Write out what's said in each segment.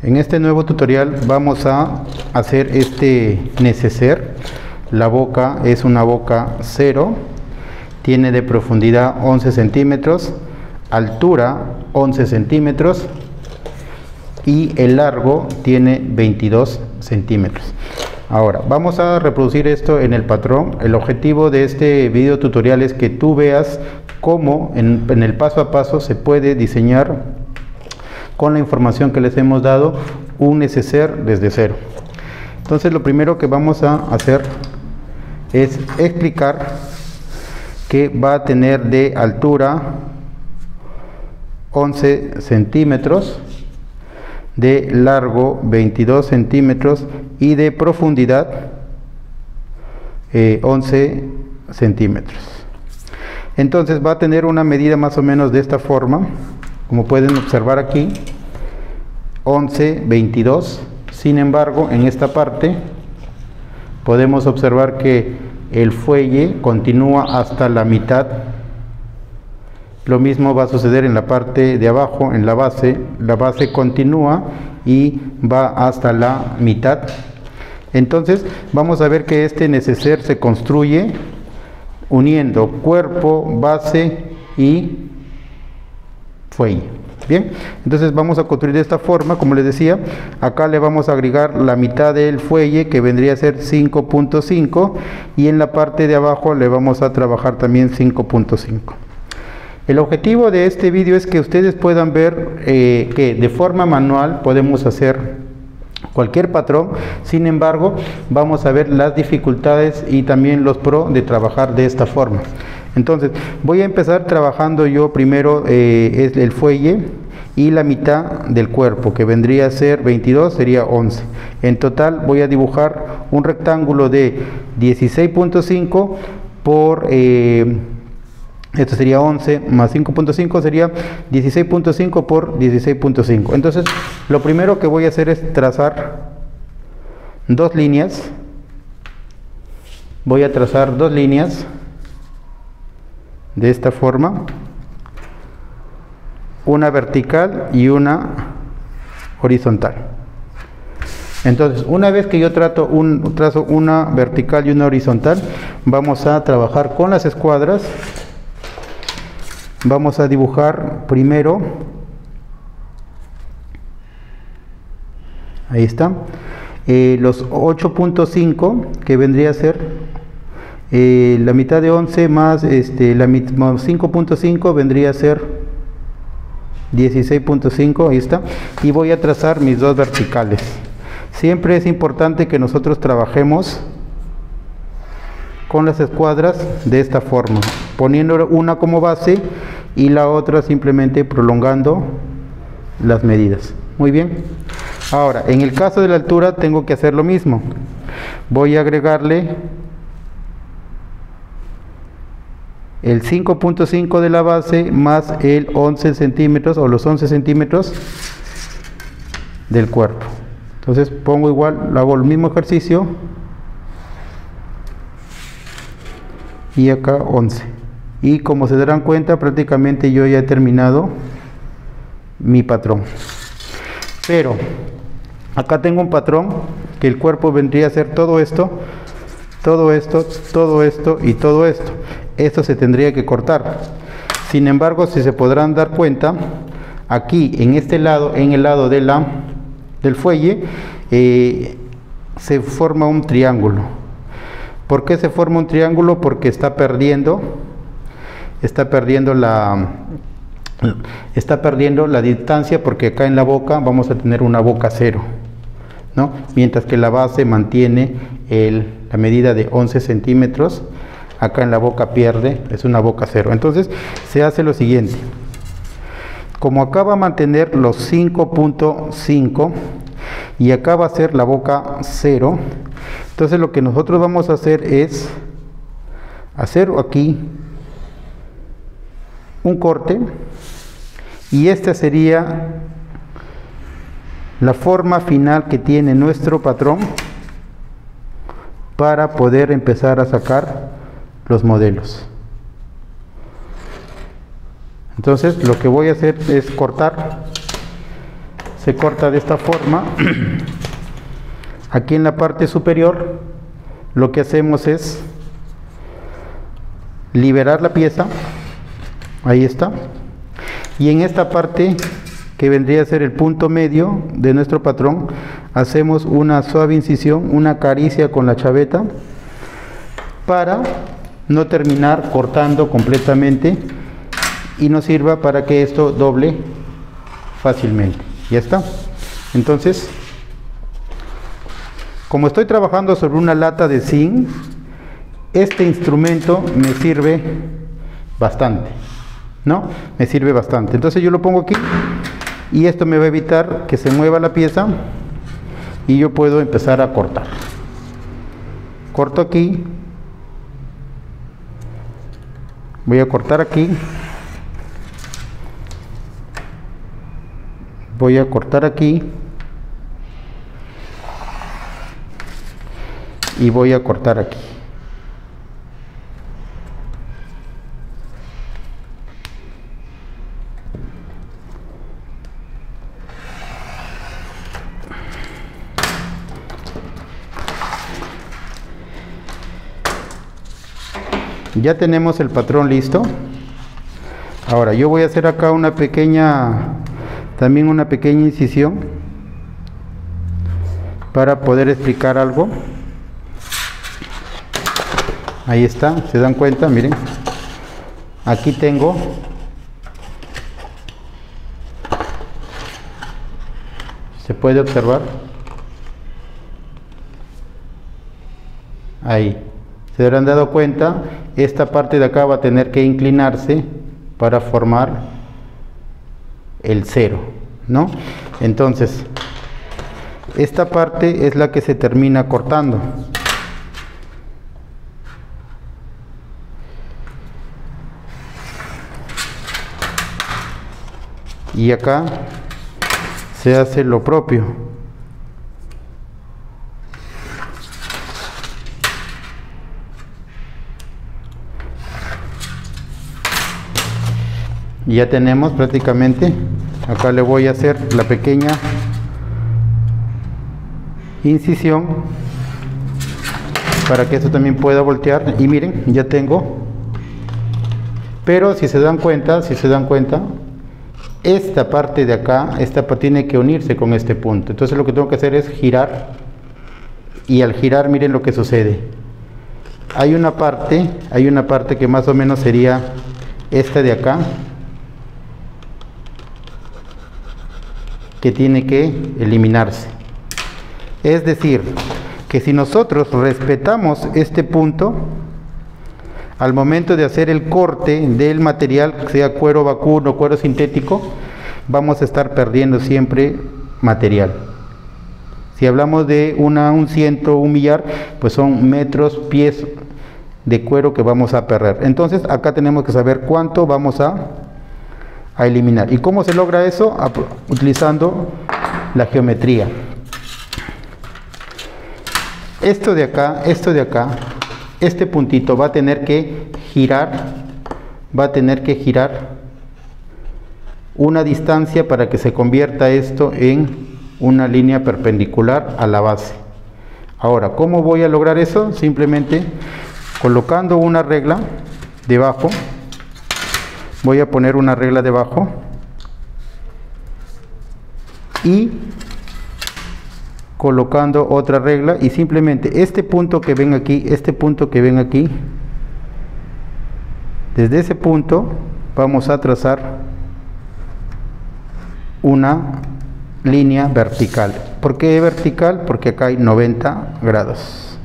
En este nuevo tutorial vamos a hacer este neceser. La boca es una boca 0, tiene de profundidad 11 centímetros, altura 11 centímetros y el largo tiene 22 centímetros. Ahora vamos a reproducir esto en el patrón. El objetivo de este video tutorial es que tú veas cómo en el paso a paso se puede diseñar con la información que les hemos dado un neceser desde cero. Entonces lo primero que vamos a hacer es explicar que va a tener de altura 11 centímetros, de largo 22 centímetros y de profundidad 11 centímetros. Entonces va a tener una medida más o menos de esta forma, como pueden observar aquí, 11, 22. Sin embargo, en esta parte podemos observar que el fuelle continúa hasta la mitad. Lo mismo va a suceder en la parte de abajo, en la base. La base continúa y va hasta la mitad. Entonces vamos a ver que este neceser se construye uniendo cuerpo, base y fuelle. Bien, entonces vamos a construir de esta forma. Como les decía, acá le vamos a agregar la mitad del fuelle, que vendría a ser 5.5, y en la parte de abajo le vamos a trabajar también 5.5. El objetivo de este vídeo es que ustedes puedan ver que de forma manual podemos hacer cualquier patrón. Sin embargo, vamos a ver las dificultades y también los pros de trabajar de esta forma. Entonces voy a empezar trabajando yo primero es el fuelle y la mitad del cuerpo, que vendría a ser 22, sería 11. En total voy a dibujar un rectángulo de 16.5 por esto sería 11 más 5.5 sería 16.5 por 16.5. Entonces lo primero que voy a hacer es trazar dos líneas. Voy a trazar dos líneas de esta forma, una vertical y una horizontal. Entonces, una vez que yo trazo una vertical y una horizontal, vamos a trabajar con las escuadras. Vamos a dibujar primero, ahí está, los 8.5, que vendría a ser la mitad de 11 más la 5.5 vendría a ser 16.5, ahí está, y voy a trazar mis dos verticales. Siempre es importante que nosotros trabajemos con las escuadras de esta forma, poniendo una como base y la otra simplemente prolongando las medidas. Muy bien. Ahora, en el caso de la altura tengo que hacer lo mismo. Voy a agregarle el 5.5 de la base más el 11 centímetros o los 11 centímetros del cuerpo. Entonces pongo igual, hago el mismo ejercicio y acá 11. Y como se darán cuenta, prácticamente yo ya he terminado mi patrón. Pero acá tengo un patrón que el cuerpo vendría a ser todo esto, todo esto, todo esto y todo esto. Esto se tendría que cortar. Sin embargo, si se podrán dar cuenta, aquí en este lado, en el lado del fuelle, se forma un triángulo. ¿Por qué se forma un triángulo? Porque está perdiendo la distancia, porque acá en la boca vamos a tener una boca 0, ¿no? Mientras que la base mantiene la medida de 11 centímetros. Acá en la boca pierde, es una boca 0. Entonces se hace lo siguiente: como acá va a mantener los 5.5 y acá va a ser la boca 0, entonces lo que nosotros vamos a hacer es hacer aquí un corte, y esta sería la forma final que tiene nuestro patrón para poder empezar a sacar los modelos. Entonces lo que voy a hacer es cortar se corta de esta forma. Aquí en la parte superior lo que hacemos es liberar la pieza, ahí está, y en esta parte que vendría a ser el punto medio de nuestro patrón, hacemos una suave incisión, una caricia con la chaveta para no terminar cortando completamente y nos sirva para que esto doble fácilmente. Ya está. Entonces, como estoy trabajando sobre una lata de zinc, este instrumento me sirve bastante, ¿no? Me sirve bastante. Entonces yo lo pongo aquí y esto me va a evitar que se mueva la pieza y yo puedo empezar a cortar. Corto aquí, voy a cortar aquí, voy a cortar aquí y voy a cortar aquí. Ya tenemos el patrón listo. Ahora yo voy a hacer acá una pequeña, también una pequeña incisión para poder explicar algo. Ahí está, se dan cuenta, miren, aquí tengo se puede observar ahí. Se habrán dado cuenta, esta parte de acá va a tener que inclinarse para formar el cero, ¿no? Entonces, esta parte es la que se termina cortando. Y acá se hace lo propio. Y ya tenemos prácticamente, acá le voy a hacer la pequeña incisión para que esto también pueda voltear. Y miren, ya tengo, pero si se dan cuenta, esta parte de acá, esta tiene que unirse con este punto. Entonces lo que tengo que hacer es girar, y al girar miren lo que sucede. Hay una parte que más o menos sería esta de acá, que tiene que eliminarse. Es decir, que si nosotros respetamos este punto, al momento de hacer el corte del material, sea cuero vacuno o cuero sintético, vamos a estar perdiendo siempre material. Si hablamos de un ciento, un millar, pues son metros, pies de cuero que vamos a perder. Entonces acá tenemos que saber cuánto vamos a eliminar. ¿Y cómo se logra eso? Utilizando la geometría. Esto de acá, este puntito va a tener que girar, una distancia para que se convierta esto en una línea perpendicular a la base. Ahora, ¿cómo voy a lograr eso? Simplemente colocando una regla debajo. Voy a poner una regla debajo y colocando otra regla, y simplemente este punto que ven aquí, desde ese punto vamos a trazar una línea vertical. ¿Por qué vertical? Porque acá hay 90 grados.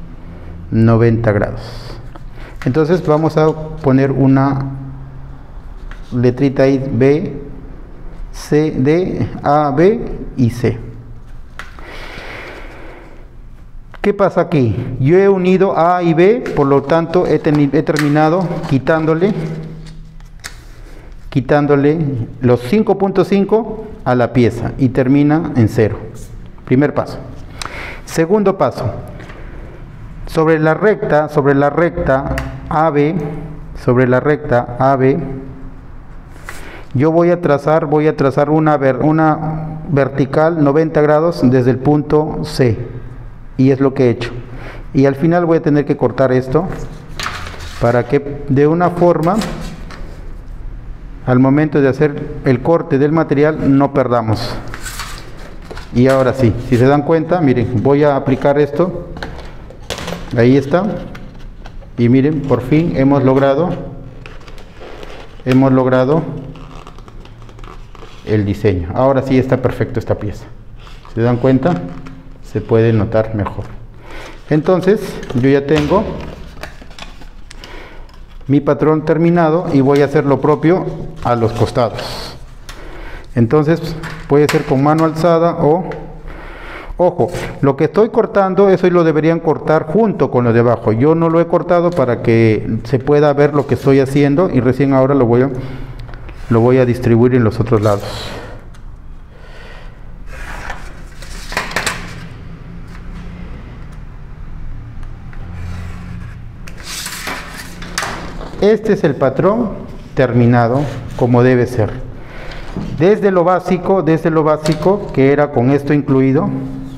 Entonces vamos a poner una letrita ahí, B, C, D, A, B y C. ¿Qué pasa aquí? Yo he unido A y B, por lo tanto he terminado quitándole los 5.5 a la pieza y termina en 0. Primer paso. Segundo paso. Sobre la recta AB, yo voy a trazar una vertical 90 grados desde el punto C, y es lo que he hecho. Y al final voy a tener que cortar esto para que de una forma, al momento de hacer el corte del material, no perdamos. Y ahora sí, si se dan cuenta, miren, voy a aplicar esto, ahí está, y miren, por fin hemos logrado el diseño. Ahora sí está perfecto esta pieza. ¿Se dan cuenta? Se puede notar mejor. Entonces yo ya tengo mi patrón terminado y voy a hacer lo propio a los costados. Entonces puede ser con mano alzada o, ojo, lo que estoy cortando, eso lo deberían cortar junto con lo de abajo. Yo no lo he cortado para que se pueda ver lo que estoy haciendo, y recién ahora lo voy a distribuir en los otros lados. Este es el patrón terminado como debe ser. Desde lo básico que era con esto incluido,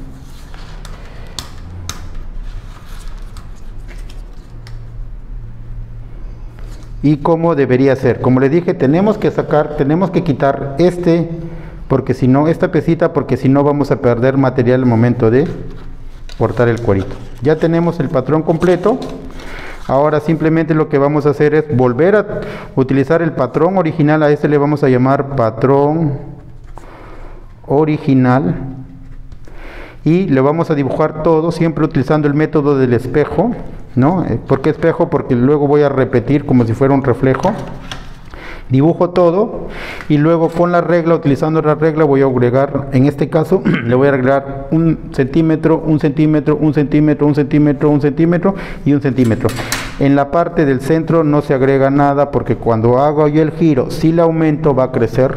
y como debería ser. Como le dije, tenemos que quitar porque si no, esta piecita, porque si no vamos a perder material al momento de cortar el cuerito. Ya tenemos el patrón completo. Ahora simplemente lo que vamos a hacer es volver a utilizar el patrón original. A este le vamos a llamar patrón original, y le vamos a dibujar todo siempre utilizando el método del espejo, ¿no? ¿Por qué espejo? Porque luego voy a repetir como si fuera un reflejo. Dibujo todo y luego con la regla, utilizando la regla, voy a agregar, en este caso le voy a agregar 1 centímetro, 1 centímetro, 1 centímetro, 1 centímetro, 1 centímetro y 1 centímetro. En la parte del centro no se agrega nada, porque cuando hago yo el giro, si le aumento va a crecer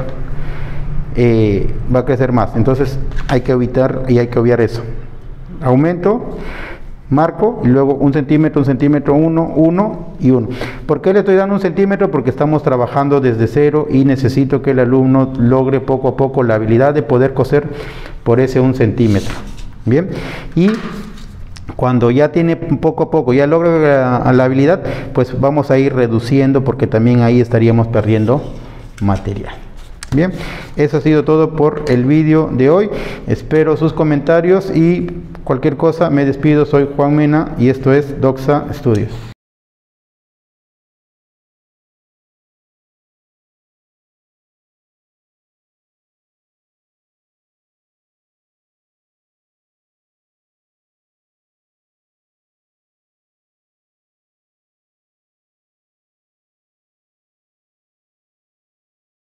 más. Entonces hay que evitar y hay que obviar eso. Aumento, marco y luego 1 centímetro, 1 centímetro, 1, 1 y 1. ¿Por qué le estoy dando 1 centímetro? Porque estamos trabajando desde cero y necesito que el alumno logre poco a poco la habilidad de poder coser por ese 1 centímetro. Bien, y cuando ya tiene poco a poco, ya logra la habilidad, pues vamos a ir reduciendo, porque también ahí estaríamos perdiendo material. Bien, eso ha sido todo por el vídeo de hoy. Espero sus comentarios y cualquier cosa me despido. Soy Juan Mena y esto es Doxa Studios.